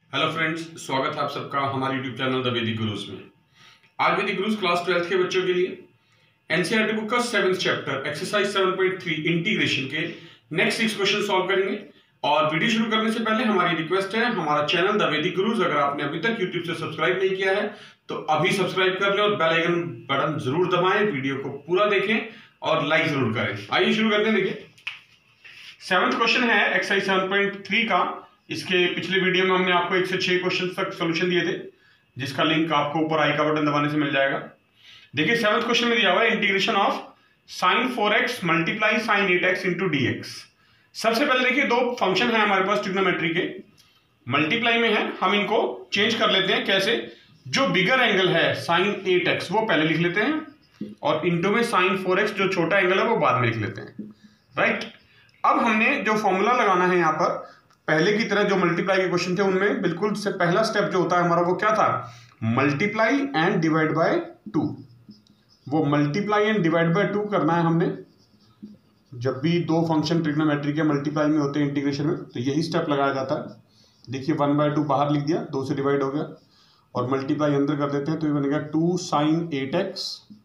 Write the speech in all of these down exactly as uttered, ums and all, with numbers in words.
Hello friends, स्वागत है आप सबका हमारे यूट्यूब चैनल द वैदिक गुरुज में। आज वैदिक गुरुज क्लास ट्वेल्थ के बच्चों के लिए एनसीईआरटी बुक का seventh chapter exercise seven point three integration के नेक्स्ट सिक्स क्वेश्चन सॉल्व करेंगे। और वीडियो शुरू करने से पहले हमारी रिक्वेस्ट है, हमारा चैनल द वैदिक गुरुज अगर आपने अभी तक यूट्यूब से सब्सक्राइब नहीं किया है तो अभी सब्सक्राइब कर लें और बेल आइकन बटन जरूर दबाएं, वीडियो को पूरा देखें और लाइक जरूर करें। आइए शुरू करते हैं। देखिए सेवंथ क्वेश्चन है एक्सरसाइज सेवन पॉइंट थ्री का। इसके पिछले वीडियो में हमने आपको एक से छह क्वेश्चन तक सोल्यूशन दिए थे, जिसका लिंक आपको ऊपर आई का बटन दबाने से मिल जाएगा। देखिए सेवंथ क्वेश्चन में दिया हुआ है integration of sine four x multiply sine eight x into d x. सबसे पहले देखिए दो फंक्शन है हमारे पास ट्रिग्नोमेट्री के, मल्टीप्लाई में है, हम इनको चेंज कर लेते हैं। कैसे? जो बिगर एंगल है साइन एट एक्स वो पहले लिख लेते हैं और इंटू में साइन फोर एक्स जो छोटा एंगल है वो बाद में लिख लेते हैं। राइट, अब हमने जो फॉर्मूला लगाना है यहाँ पर, पहले की तरह जो मल्टीप्लाई के क्वेश्चन थे उनमें बिल्कुल से पहला स्टेप जो होता है हमारा वो क्या था? Multiply and divide by two. वो multiply and divide by two करना है हमने। जब भी दो फंक्शन ट्रिग्नोमेट्री के मल्टीप्लाई में होते हैं इंटीग्रेशन में तो यही स्टेप लगाया जाता है। देखिए वन बाय टू बाहर लिख दिया, दो से डिवाइड हो गया और मल्टीप्लाई अंदर कर देते हैं तो ये बनेगा two sine eight x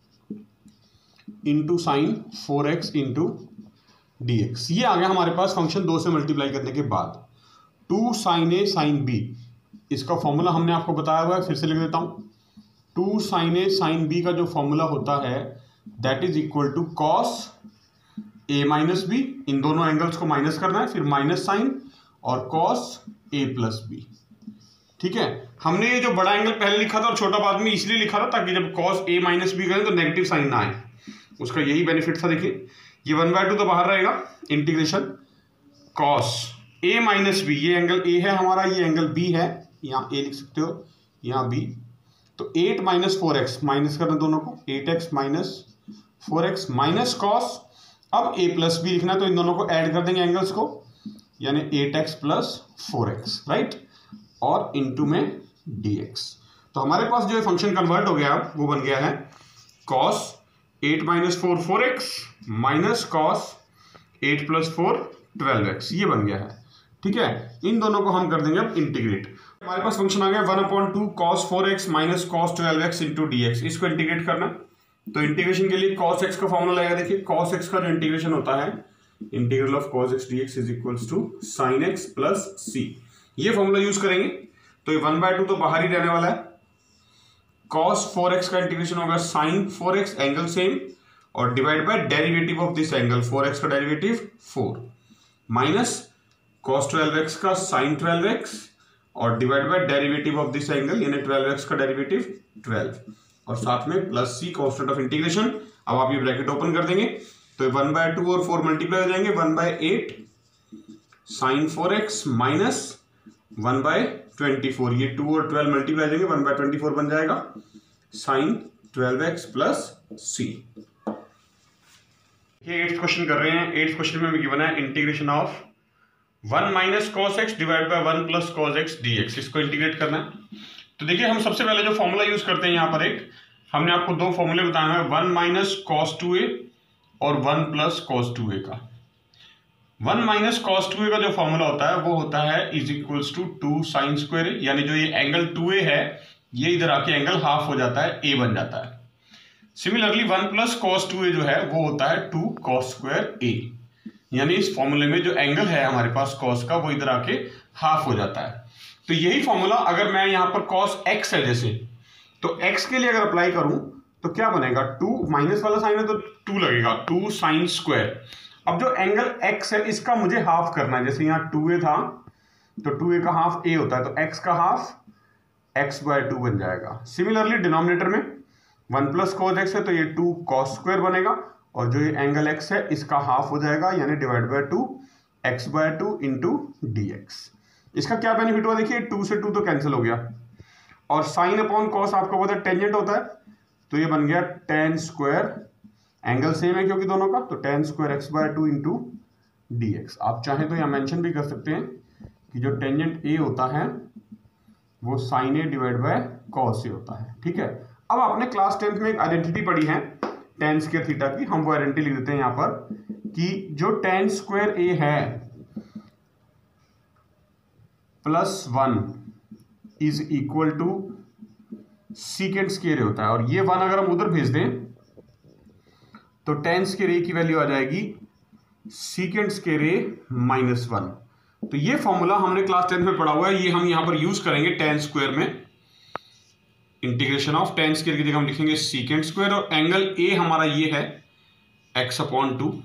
into sine four x into d x. ये आ गया हमारे पास फंक्शन दो से मल्टीप्लाई करने के बाद। Two sine a sine b, इसका फॉर्मूला हमने आपको बताया हुआ है, फिर से लिख देता हूं। Two sine a sine b का जो फॉर्मूला होता है that is equal to cos a minus b, इन दोनों एंगल्स को माइनस करना है, फिर माइनस साइन और कॉस ए प्लस बी। ठीक है, हमने ये जो बड़ा एंगल पहले लिखा था और छोटा बाद में इसलिए लिखा था ताकि जब कॉस ए माइनस बी करें तो नेगेटिव साइन ना आए, उसका यही बेनिफिट था। देखिए ये वन बाय टू तो बाहर रहेगा, integration cos a minus B, ये एंगल ए है हमारा, ये एंगल बी है, यहाँ ए लिख सकते हो, यहाँ बी। तो eight minus four x, minus करना दोनों को, eight x minus four x minus cos, अब ए प्लस बी लिखना है तो इन दोनों को ऐड कर देंगे एंगल्स को, यानी eight x plus four x. Right, और इंटू में डी एक्स। तो हमारे पास जो फंक्शन कन्वर्ट हो गया वो बन गया है cos eight minus four four x minus cos eight plus four twelve x, ये बन गया है। ठीक है, इन दोनों को हम कर देंगे अब इंटीग्रेट। हमारे पास फंक्शन आ गया one upon two cos four x minus cos twelve x into d x. इसको इंटीग्रेट करना, तो इंटीग्रेशन के लिए कॉस एक्स का फॉर्मूला लगेगा। देखिए कॉस एक्स का जो इंटीग्रेशन होता है, integral of cos x d x is equals to sine x plus c, ये फॉर्मूला यूज करेंगे। तो ये वन बाय टू तो बाहर ही रहने वाला है। कॉस फोर एक्स का इंटीग्रेशन होगा sine four x, angle same, और divide by derivative of this angle, four x का derivative four, minus cos twelve x का sin ट्वेल्व एक्स और divide by derivative of this angle यानी twelve x का derivative twelve, और साथ में plus C constant of integration. अब आप ये ब्रैकेट ओपन कर देंगे तो वन बाय टू और फोर मल्टीप्लाई हो जाएंगे, one by eight sine four x minus one by twenty four, ये टू और ट्वेल्व मल्टीप्लाई हो जाएंगे, वन बाय ट्वेंटी फोर बन जाएगा sine twelve x plus c. ये एट्थ क्वेश्चन कर रहे हैं। एट्थ क्वेश्चन में गिवन है integration of one minus cos x divide by one plus cos x d x, इसको इंटीग्रेट करना है। तो देखिए हम सबसे पहले जो फॉर्मूला यूज करते हैं यहाँ पर, एक हमने आपको दो फॉर्मूले बताए हैं, one minus cos two a और वन प्लस कॉस टू ए का। वन माइनस कॉस टू ए का जो फॉर्मूला होता है वो होता है is equals to two sine square ए, यानी जो ये एंगल टू ए है ये इधर आके एंगल हाफ हो जाता है, ए बन जाता है। Similarly one plus cos two ए जो है वो होता है टू कॉस स्क्वायर ए, यानी इस फॉर्मूले में जो एंगल है हमारे पास कॉस का वो इधर आके हाफ हो जाता है। तो यही फॉर्मूला अगर मैं यहां पर कॉस एक्स है जैसे, तो एक्स के लिए अगर अप्लाई करूं तो क्या बनेगा? टू माइनस वाला साइन है तो टू लगेगा, टू साइन स्क्वायर। अब जो एंगल एक्स है इसका मुझे हाफ करना है, जैसे यहां टू ए था तो टू ए का हाफ ए होता है, तो एक्स का हाफ एक्स बाय टू बन जाएगा। सिमिलरली डिनोमिनेटर में वन प्लस कॉस एक्स है तो ये टू कॉस स्क्वायर बनेगा, और जो ये एंगल x है इसका हाफ हो जाएगा, यानी divide by two x by two into d x. इसका क्या बेनिफिट हुआ? देखिए टू से टू तो कैंसिल हो गया, और साइन अपॉन कॉस आपको पता है टेंजेंट होता है, तो ये बन गया टेन स्क्वायर, एंगल सेम है क्योंकि दोनों का, तो tan square x by two into d x. आप चाहें तो यहाँ मेंशन भी कर सकते हैं कि जो टेंजेंट ए होता है वो sine a divide by cos a होता है। ठीक है, अब आपने क्लास टेंथ में एक आइडेंटिटी पढ़ी है टेन स्क्वायर थीटा की, हम वो आइडेंटिटी लिख देते हैं यहाँ पर कि जो टेन स्क्वायर ए है plus one is equal to secant square होता है, और ये वन अगर हम उधर भेज दें तो टेन स्क्वायर ए की वैल्यू आ जाएगी secant square a minus one. तो ये फॉर्मूला हमने क्लास टेंथ में पढ़ा हुआ है, ये हम यहां पर यूज करेंगे टेन स्क्वायर में। इंटीग्रेशन ऑफ टेन स्क्वायर की जगह हम लिखेंगे सीकेंड स्क्वायर, और एंगल ए हमारा ये है x upon two,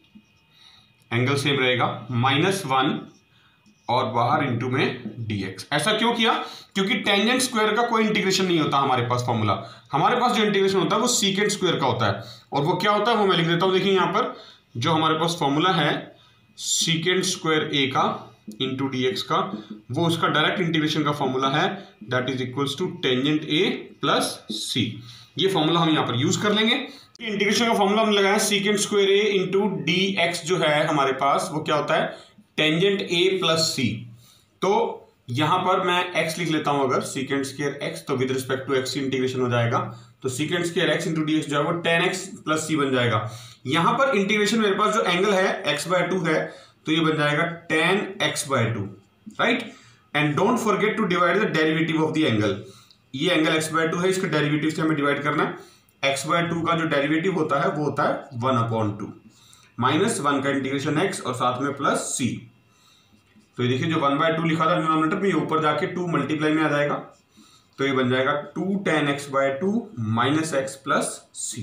angle same रहेगा, माइनस वन और बाहर इंटू में डीएक्स। ऐसा क्यों किया? क्योंकि टेंजेंट स्क्वायर का कोई इंटीग्रेशन नहीं होता हमारे पास फॉर्मूला, हमारे पास जो इंटीग्रेशन होता है वो सीकेंड स्क्वायर का होता है। और वो क्या होता है वो मैं लिख देता हूं, देखिए यहां पर जो हमारे पास फॉर्मूला है सीकेंड स्क्वायर ए का इंटू डी एक्स का, वो उसका डायरेक्ट इंटीग्रेशन का फॉर्मूला है, that is equals to tangent a plus c. ये फॉर्मूला हम यहां पर यूज कर लेंगे। इंटीग्रेशन का फॉर्मूला हमने लगाया secant square a into d x, जो है हमारे पास वो क्या होता है टेंजेंट ए प्लस सी। तो यहां पर मैं x लिख लेता हूं, अगर सीकेंड स्क्वायर x तो with respect to x integration हो जाएगा, तो secant square x into d x जो है वो टेन एक्स प्लस सी बन जाएगा। यहां पर इंटीग्रेशन मेरे पास जो एंगल है x बाय टू है, तो ये बन जाएगा tan x by two, right. And don't forget to divide the derivative of the angle. ये एंगल x बाय टू है, इसके डेरिवेटिव से हमें डिवाइड करना है। x बाय टू का जो डेरिवेटिव होता है वो होता है one upon two, minus one का इंटीग्रेशन x और साथ में प्लस c। तो ये देखिए जो वन बाय टू लिखा था डिनोमिनेटर में, ये ऊपर जाके टू मल्टीप्लाई में आ जाएगा, तो ये बन जाएगा two tan x by two minus x plus c.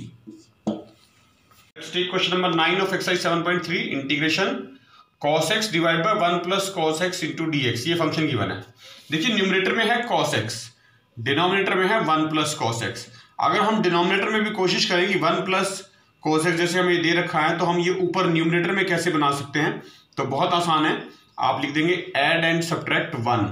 Question number nine of exercise seven point three, integration cos x divide by one plus cos x into d x. ये function given है। देखिए numerator में है cos x, denominator में है one plus cos x। अगर हम denominator में भी कोशिश करें कि वन प्लस cos x जैसे हमें दे रखा है, तो हम ये ऊपर न्यूमरेटर में कैसे बना सकते हैं? तो बहुत आसान है, आप लिख देंगे add and subtract one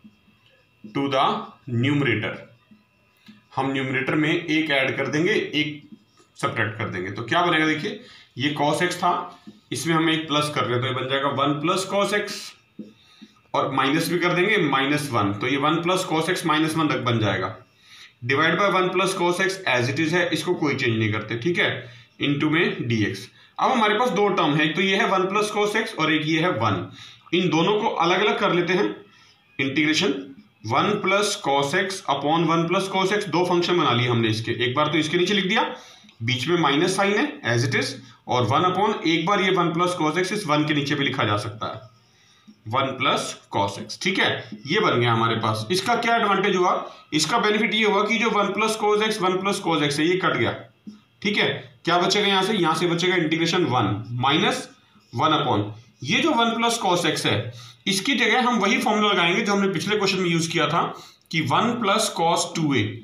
to the numerator. हम न्यूमरेटर में एक ऐड कर देंगे, एक सब्ट्रैक्ट कर देंगे, तो क्या बनेगा? देखिए ये cos x था, इसमें हम एक प्लस कर रहे हैं, तो ये बन जाएगा वन प्लस cos x, और माइनस भी कर देंगे माइनस वन, तो ये one plus cos x minus one तक बन जाएगा। Divide by one plus cos x as it is है, इसको कोई चेंज नहीं करते, ठीक है, इनटू में dx। अब हमारे पास दो टर्म है, एक तो ये है वन प्लस cos x और एक ये है वन। इन दोनों को अलग अलग कर लेते हैं। Integration one plus cos x upon one plus cos x, दो फंक्शन बना लिए हमने इसके। एक बार तो इसके नीचे लिख दिया, बीच में माइनस साइन है एज इट इज, और वन अपॉन एक बार ये वन प्लस cos x इस वन के नीचे भी लिखा जा सकता है, वन प्लस cos x, ठीक है। ये बन गया हमारे पास। इसका क्या एडवांटेज हुआ? इसका बेनिफिट ये हुआ कि जो one plus cos x one plus cos x है ये कट गया, ठीक है। क्या बचेगा यहां से? यहां से बचेगा integration one minus one upon ये जो वन प्लस cos x है, इसकी जगह हम वही फॉर्मूला लगाएंगे जो हमने पिछले क्वेश्चन में यूज किया था कि one plus cos two a,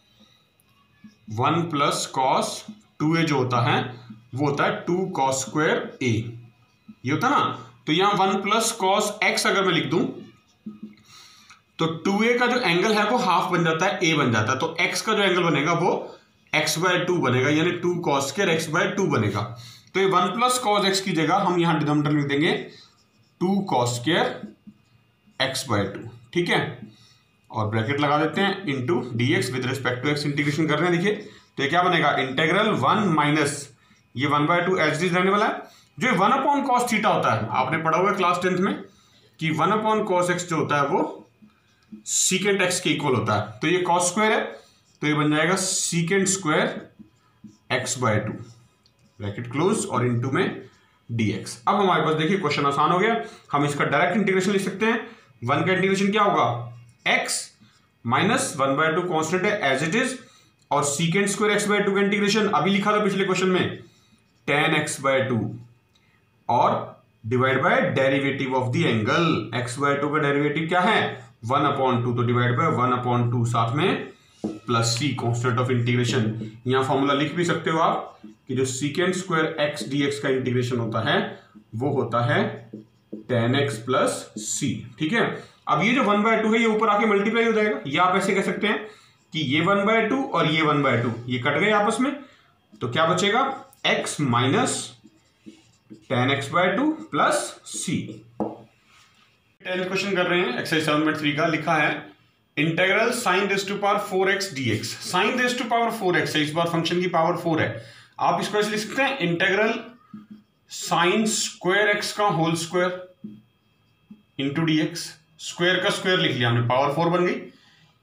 one plus cos two ए जो होता है वो होता है टू cos स्क्वायर ए, ये होता है ना। तो यहां वन प्लस cos x अगर मैं लिख दूं तो टू ए का जो एंगल है वो हाफ बन जाता है, a बन जाता है, तो x का जो एंगल बनेगा वो x बाय टू बनेगा, यानी two cos square x by two बनेगा। तो ये वन प्लस cos x की जगह हम यहां डिनोमिनेटर लिख देंगे two cos square x by two, ठीक है, और ब्रैकेट लगा देते हैं into d x with respect to x integration कर रहे हैं। देखिए तो ये क्या बनेगा? इंटेग्रल वन माइनस ये वन बाय टू एच डी रहने वाला है। जो वन अपॉन कॉस थीटा होता है, आपने पढ़ा हुआ है क्लास टेंथ में कि वन अपॉन कॉस एक्स जो होता है वो सीकेंट एक्स के इक्वल होता है। तो ये कॉस स्क्वायर है, तो ये बन जाएगा secant square x by two, bracket close और इनटू में dx। अब हमारे पास देखिए क्वेश्चन आसान हो गया, हम इसका डायरेक्ट इंटीग्रेशन लिख सकते हैं। वन का इंटीग्रेशन क्या होगा? x minus one by two constant है एज इट इज, और secant square x by two का इंटीग्रेशन अभी लिखा था पिछले क्वेश्चन में टेन एक्स बाय टू, और divide by derivative of the angle. X by two का डेरिवेटिव क्या है? वन अपॉन टू, तो divide by one upon two साथ में plus c constant of integration. यहां फॉर्मूला लिख भी सकते हो आप कि जो secant square x d x का इंटीग्रेशन होता है वो होता है टेन एक्स प्लस सी, ठीक है। अब ये जो वन बाय टू है ये ऊपर आके मल्टीप्लाई हो जाएगा, या आप ऐसे कह सकते हैं कि ये वन बाय टू और ये वन बाय टू ये कट गए आपस में, तो क्या बचेगा? x minus tan x by two plus c. Tenth question कर रहे हैं एक्सरसाइज सेवन पॉइंट थ्री का। लिखा है integral sine raise to power four x dx. Sine raise to power four x है, इस बार फंक्शन की पावर फोर है। आप इसको ऐसे लिख सकते हैं इंटेग्रल साइन स्क्वायर एक्स का whole square into dx. Square का स्क्वायर लिख लिया हमने, पावर फोर बन गई।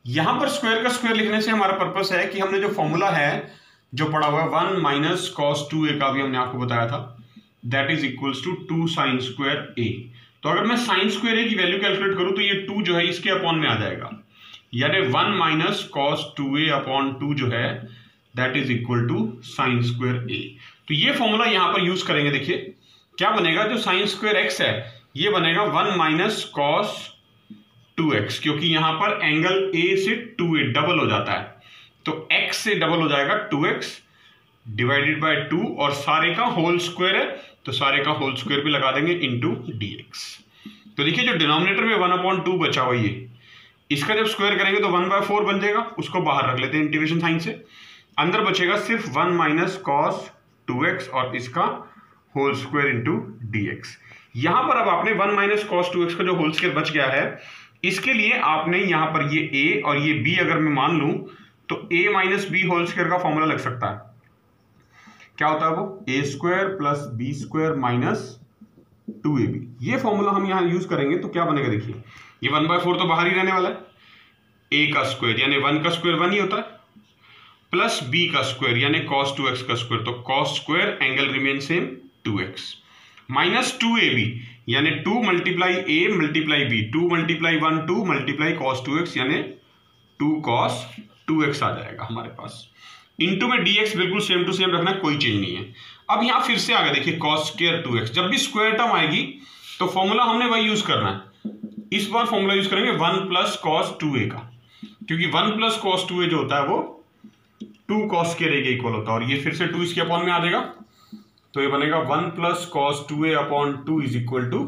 यहां पर स्क्वायर का स्क्वायर लिखने से हमारा पर्पस है कि हमने जो फॉर्मूला है जो पढ़ा हुआ है वन माइनस कॉस टू ए का भी हमने आपको बताया था, that is equals to two sine square ए। तो अगर मैं साइन स्क्वायर ए की वैल्यू कैलकुलेट करूं तो ये टू जो है इसके अपॉन में आ जाएगा, यानी वन माइनस कॉस टू ए अपॉन टू जो है that is equal to sine square ए। तो ये फॉर्मूला यहां पर यूज करेंगे। देखिए क्या बनेगा, जो साइन स्क्वायर एक्स है ये बनेगा one minus cos two x, क्योंकि यहां पर एंगल ए से टू ए डबल हो जाता है, तो x से डबल हो जाएगा two x divided by two, और सारे का होल स्क्वायर है तो सारे का होल स्क्वायर भी लगा देंगे इनटू dx। तो देखिए जो डिनोमिनेटर में वन अपॉन टू बचा हुआ ये, इसका जब स्क्वायर करेंगे तो वन बाय फोर बन जाएगा, उसको बाहर रख लेते हैं इंटीग्रेशन साइन से। अंदर बचेगा सिर्फ one minus cos two x और इसका होल स्क्वायर इंटू dx। यहां पर अब आपने one minus cos two x का जो होल स्क्वायर बच गया है, इसके लिए आपने यहां पर ये a और ये b अगर मैं मान लूं तो a minus b whole square का फॉर्मूला लग सकता है। क्या होता है वो, a square plus B square minus two A b. ये फॉर्मूला हम यहां यूज करेंगे तो क्या बनेगा, देखिए ये वन बाय फोर तो बाहर ही रहने वाला है, ए का स्क्वायर यानी वन का स्क्वायर वन ही होता है, प्लस बी का स्क्वायर यानी कॉस टू एक्स का स्क्वायर, तो cos square angle remain same two x, minus two ए बी यानी two multiply a multiply b, two multiply one two multiply cos two x यानी two cos two x आ जाएगा हमारे पास। Into में dx बिल्कुल सेम टू सेम रखना, कोई चेंज नहीं है। अब यहां फिर से आ गया, देखिए cos स्क्वायर टू एक्स, जब भी स्क्वायर टर्म आएगी तो फॉर्मूला हमने वही यूज करना है। इस बार फॉर्मूला यूज करेंगे वन प्लस कॉस टू ए का, क्योंकि वन प्लस कॉस टू ए जो होता है वो टू कॉस स्क्वायर ए के इक्वल होता है, और ये फिर से टू इसके अपॉन में आ जाएगा, तो ये बनेगा one plus cos two A upon two is equal to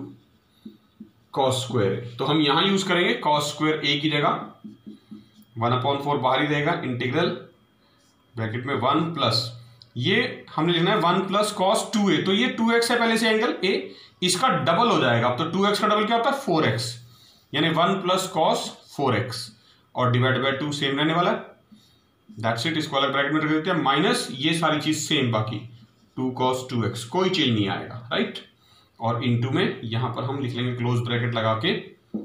cos square ए। तो हम यहां यूज करेंगे कॉस स्क्वायर ए की जगह वन अपॉन फोर बाहर ही रहेगा, इंटीग्रल ब्रैकेट में वन प्लस ये हमने लिखना है one plus cos two A, तो ये टू एक्स है पहले से एंगल ए, इसका डबल हो जाएगा। अब तो टू एक्स का डबल क्या होता है, फोर एक्स, यानी one plus cos four x और डिवाइड बाय टू सेम रहने वाला है, दैट्स इट। इसको अलग ब्रैकेट में रख देते हैं, माइनस ये सारी चीज सेम, बाकी टू कॉस टू एक्स कोई चेंज नहीं आएगा, राइट। और इनटू में यहां पर हम लिख लेंगे क्लोज ब्रैकेट लगा के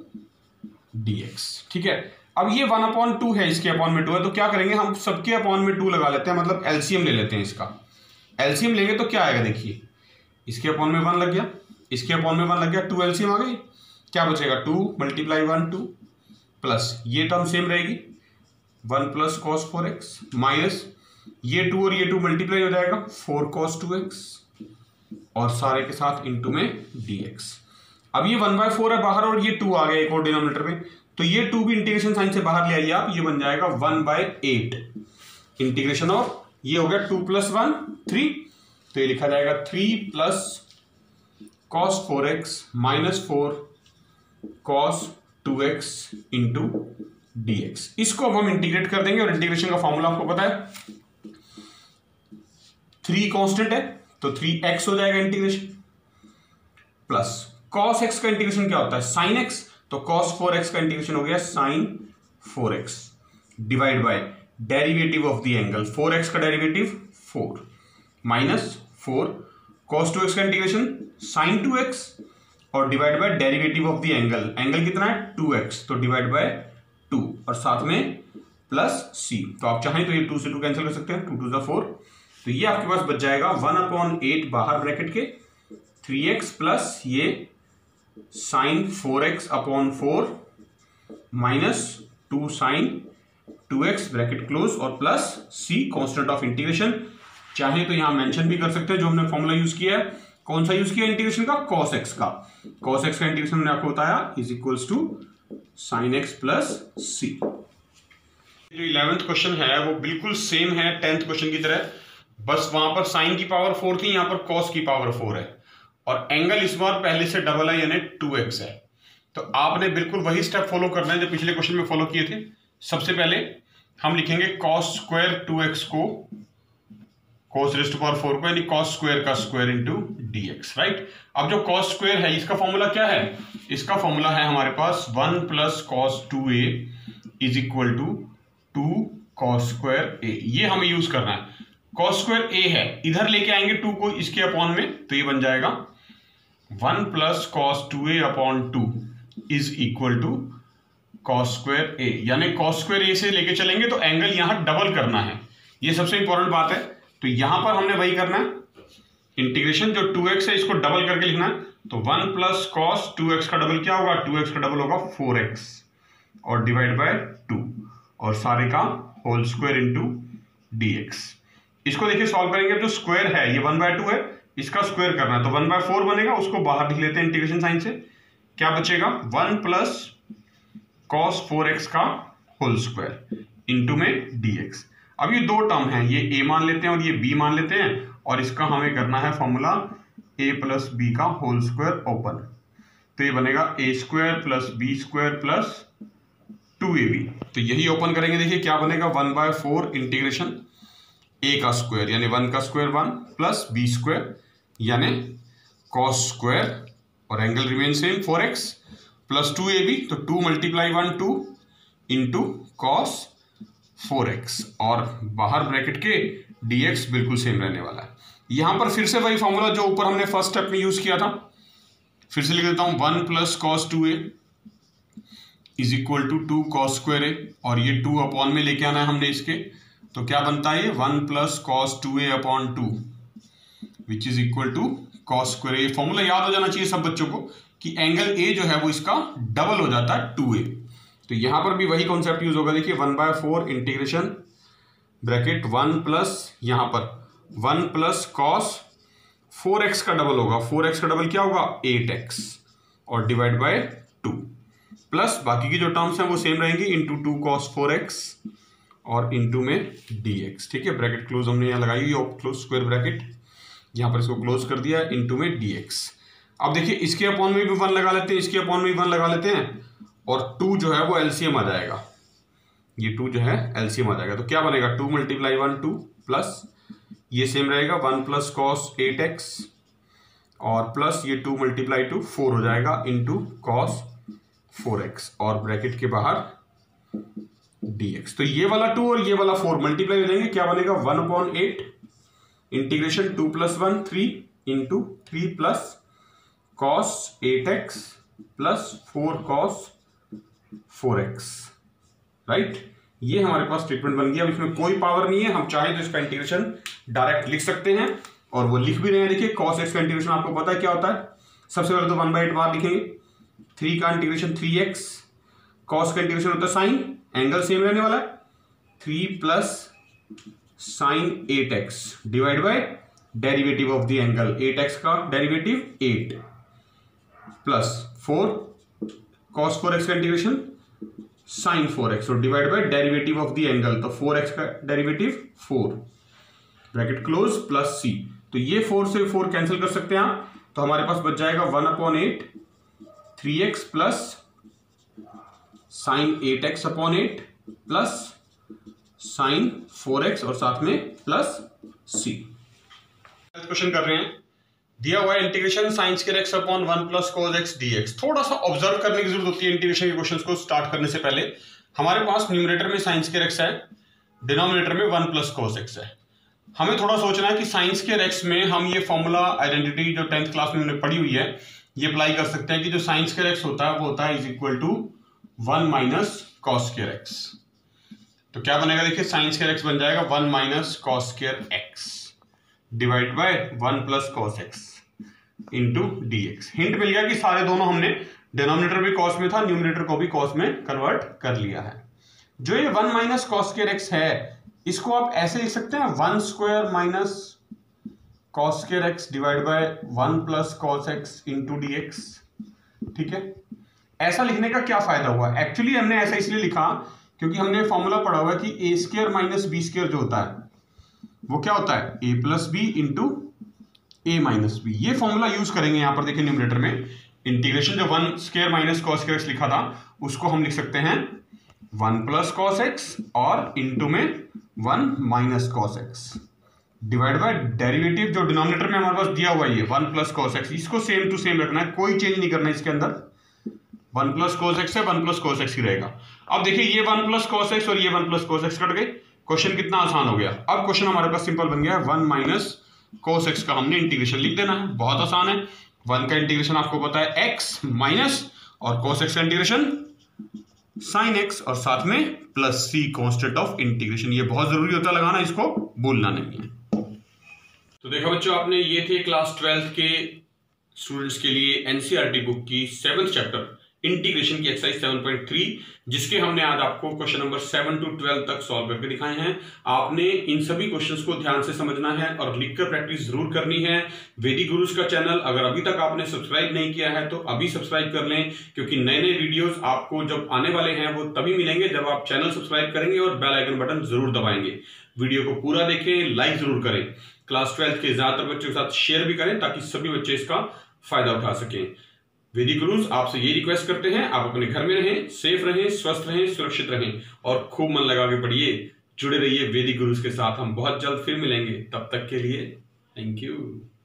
dx, ठीक है। अब ये वन अपॉन टू है, इसके अपॉन में टू है, तो क्या करेंगे हम सबके अपॉन में टू लगा लेते हैं, मतलब एलसीएम ले लेते हैं इसका। एलसीएम लेंगे तो क्या आएगा, देखिए इसके अपॉन में वन लग गया, इसके अपॉन में वन लग गया, टू एलसीएम आ गई, क्या बचेगा two multiply one two, plus ये टर्म सेम रहेगी one plus cos four x, minus ये टू और ये टू मल्टीप्लाई हो जाएगा फोर कॉस टू एक्स, और सारे के साथ इंटू में dx। अब ये वन बाय फोर है बाहर और ये टू आ गया एक और डिनोमिनेटर में, तो ये टू भी इंटीग्रेशन साइन से बाहर ले आइए आप, ये बन जाएगा वन बाय एट इंटीग्रेशन, और ये हो गया टू प्लस वन थ्री, तो ये लिखा जाएगा three plus cos four x minus four cos two x into d x. इसको अब हम इंटीग्रेट कर देंगे, और इंटीग्रेशन का फॉर्मूला आपको पता है, थ्री कांस्टेंट है तो थ्री एक्स हो जाएगा इंटीग्रेशन, प्लस कॉस एक्स का इंटीग्रेशन क्या होता है, साइन एक्स, तो कॉस फोर एक्स का इंटीग्रेशन हो गया sine four x divide by derivative of the angle, four x का derivative four minus four cos two x का इंटीग्रेशन साइन टू एक्स और divide by derivative of the angle, angle कितना है two x, तो divide by two और साथ में plus C, तो आप चाहें तो ये टू से टू कैंसिल कर सकते हैं, टू टू सा फोर, तो ये आपके पास बच जाएगा वन अपॉन एट बाहर ब्रैकेट के, थ्री एक्स प्लस ये sine four x upon four minus two sine two x bracket close और plus C constant of integration. चाहे तो यहां मेंशन भी कर सकते हैं जो हमने फॉर्मूला यूज किया है, कौन सा यूज किया इंटीग्रेशन का, कॉस एक्स का, कॉस एक्स का इंटीग्रेशन मैंने आपको बताया is equals to sine x plus C. जो इलेवेंथ क्वेश्चन है वो बिल्कुल सेम है टेंथ क्वेश्चन की तरह, बस वहां पर साइन की पावर फोर थी, यहां पर कॉस की पावर फोर है, और एंगल इस बार पहले से डबल है यानी टू एक्स है। तो आपने बिल्कुल वही स्टेप फॉलो करना है जो पिछले क्वेश्चन में फॉलो किए थे। सबसे पहले हम लिखेंगे कॉस स्क्वायर टू एक्स को cos raised to power four को, यानी कॉस स्क्वायर का square into d x, right. अब जो कॉस स्क्वायर है इसका फॉर्मूला क्या है, इसका फॉर्मूला है हमारे पास one plus cos two A is equal to two cos square A, ये हमें यूज करना है। कॉस स्क्वायर ए है, इधर लेके आएंगे टू को इसके अपॉन में, तो ये बन जाएगा one plus cos two A upon two is equal to cos square ए, यानी कॉस स्क्वायर ए से लेके चलेंगे तो एंगल यहां डबल करना है, ये सबसे इंपॉर्टेंट बात है। तो यहां पर हमने वही करना है, इंटीग्रेशन जो टू एक्स है इसको डबल करके लिखना है। तो one plus cos two x का डबल क्या होगा, टू एक्स का डबल होगा फोर एक्स और डिवाइड बाय टू और सारे का whole square into d x. इसको देखिए सॉल्व करेंगे, जो स्क्वायर है ये वन बाय टू है, इसका स्क्वायर करना है तो वन बाय फोर बनेगा, उसको बाहर लिख लेते हैं इंटीग्रेशन साइन से। क्या बचेगा, one plus cos four x का होल स्क्वायर इंटू में डी एक्स। अब ये दो टर्म है, ये a मान लेते हैं और ये b मान लेते हैं, और इसका हमें करना है फॉर्मूला a प्लस बी का होल स्क्वायर ओपन। तो ये बनेगा A square plus B square plus two A B. तो यही ओपन करेंगे, देखिए क्या बनेगा, one by four integration a का स्क्वायर यानी वन का square one plus B square यानी कॉस स्क्वायर और angle remain same four x plus two ए बी। तो two multiply one two into cos four x और बाहर ब्रैकेट के dx बिल्कुल सेम रहने वाला है। यहां पर फिर से वही फॉर्मूला जो ऊपर हमने फर्स्ट स्टेप में यूज किया था, फिर से लिख देता हूं, one plus cos two A is equal to two cos square A, और ये टू अपॉन में लेके आना है हमने इसके। तो क्या बनता है, ये one plus cos two A upon two which is equal to cos square A. Formula याद हो जाना चाहिए सब बच्चों को कि एंगल ए जो है वो इसका डबल हो जाता है टू ए। तो यहां पर भी वही कॉन्सेप्ट यूज होगा, देखिए one by four integration bracket one plus यहां पर one plus cos four x का डबल होगा, फोर एक्स का डबल क्या होगा, एट एक्स और डिवाइड बाय टू प्लस बाकी की जो टर्म्स हैं वो सेम रहेंगी into two cos four x और इंटू में डी एक्स। ठीक है, ब्रैकेट क्लोज हमने यहाँ लगाई हुई, क्लोज स्क्वायर ब्रैकेट, यहां पर इसको क्लोज कर दिया इंटू में डी एक्स। अब देखिए इसके अपॉन में भी वन लगा लेते हैं, इसके अपॉन में भी वन लगा लेते हैं, और टू जो है वो एलसीएम आ जाएगा, ये टू जो है एलसीएम आ जाएगा। तो क्या बनेगा, two multiply one two plus ये सेम रहेगा one plus cos eight x और प्लस ये टू मल्टीप्लाई टू फोर हो जाएगा इंटू कॉस फोर एक्स और ब्रैकेट के बाहर dx। तो ये वाला टू और ये वाला फोर मल्टीप्लाई हो जाएंगे, क्या बनेगा, one upon eight integration two plus one three into three plus cos eight x plus four cos four x, right. ये हमारे पास ट्रीटमेंट बन गया। अब इसमें कोई पावर नहीं है, हम चाहे तो इसका इंटीग्रेशन डायरेक्ट लिख सकते हैं और वो लिख भी रहे हैं। देखिए कॉस एक्स का इंटीग्रेशन आपको पता है क्या होता है, सबसे पहले तो वन बाई एट बार लिखेंगे, थ्री का इंटीग्रेशन थ्री एक्स, कॉस का इंटीग्रेशन होता है साइन, एंगल सेम रहने वाला है, three plus sine eight x divide by derivative of the angle, eight x का derivative eight plus four cos four x का इंटीग्रेशन साइन फोर एक्स और divide by derivative of the angle, तो four x का derivative four, bracket close plus C. तो ये four से four cancel कर सकते हैं आप, तो हमारे पास बच जाएगा one upon eight three x plus sine eight x upon eight plus sine four x और साथ में प्लस सी। क्वेश्चन कर रहे हैं, दिया हुआ integration sine square x upon one plus cos x d x. थोड़ा सा ऑब्जर्व करने की जरूरत होती है इंटीग्रेशन के क्वेश्चंस को स्टार्ट करने से पहले। हमारे पास न्यूमरेटर में साइन स्क्वायर एक्स है, डिनोमिनेटर में वन प्लस कोस एक्स है। हमें थोड़ा सोचना है कि साइन स्क्वायर एक्स में हम ये फॉर्मूला आइडेंटिटी जो टेंथ क्लास में हमने पढ़ी हुई है ये अप्लाई कर सकते हैं कि जो साइन स्क्वायर एक्स होता है वो होता है is equal to one minus cos square x. तो क्या बनेगा, देखिए साइन स्क्वायर एक्स बन जाएगा one minus cos square x divide by one plus cos x into d x. Hint मिल गया कि सारे दोनों हमने डिनोमिनेटर भी कॉस में था, न्यूमरेटर को भी कॉस में कन्वर्ट कर लिया है। जो ये one minus cos square x है इसको आप ऐसे लिख सकते हैं, one square minus cos square x divide by one plus cos x into d x. ठीक है, ऐसा लिखने का क्या फायदा हुआ, एक्चुअली हमने ऐसा इसलिए लिखा क्योंकि हमने फॉर्मूला पढ़ा हुआ है कि A square minus B square जो होता है वो क्या होता है, A plus B into A minus B. ये फॉर्मूला यूज करेंगे यहां पर, देखिए न्यूमरेटर में इंटीग्रेशन जो one square minus cos square x लिखा था उसको हम लिख सकते हैं वन प्लस कॉस एक्स और इंटू में one minus cos x divide by derivative जो डिनोमिनेटर में हमारे पास दिया हुआ है वन प्लस कॉस एक्स, इसको सेम टू सेम रखना है, कोई चेंज नहीं करना है इसके अंदर। वन प्लस कॉस एक्स है, वन प्लस कॉस एक्स ही रहेगा। अब देखिए ये वन प्लस कॉस एक्स और ये one plus cos x cut गए, क्वेश्चन कितना आसान हो गया। अब क्वेश्चन हमारे पास सिंपल बन गया है, वन माइनस कोस एक्स का हमने इंटीग्रेशन लिख देना है, बहुत आसान है। वन का इंटीग्रेशन आपको पता है एक्स माइनस और कोस एक्स का इंटीग्रेशन साइन एक्स और साथ में plus C constant of integration. ये बहुत जरूरी होता है लगाना, इसको भूलना नहीं है। तो देखा बच्चों, आपने ये थे क्लास ट्वेल्थ के स्टूडेंट्स के लिए एनसीईआरटी बुक की सेवंथ चैप्टर इंटीग्रेशन की एक्सरसाइज सेवन पॉइंट थ्री, जिसके हमने आज आपको question number seven to twelve तक सॉल्व करके दिखाए हैं। आपने इन सभी क्वेश्चंस को ध्यान से समझना है और लिखकर प्रैक्टिस जरूर करनी है। वैदिक गुरुज का चैनल अगर अभी तक आपने सब्सक्राइब नहीं किया है तो अभी सब्सक्राइब कर लें, क्योंकि नए नए वीडियोस आपको जब आने वाले हैं वो तभी मिलेंगे जब आप चैनल सब्सक्राइब करेंगे और बेल आइकन बटन जरूर दबाएंगे। वीडियो को पूरा देखें, लाइक जरूर करें, क्लास ट्वेल्थ के ज्यादातर बच्चों के साथ शेयर भी करें ताकि सभी बच्चे इसका फायदा उठा सकें। वैदिक गुरुज आपसे ये रिक्वेस्ट करते हैं, आप अपने घर में रहें, सेफ रहें, स्वस्थ रहें, सुरक्षित रहें और खूब मन लगा के पढ़िए। जुड़े रहिए वैदिक गुरुज के साथ। हम बहुत जल्द फिर मिलेंगे, तब तक के लिए थैंक यू।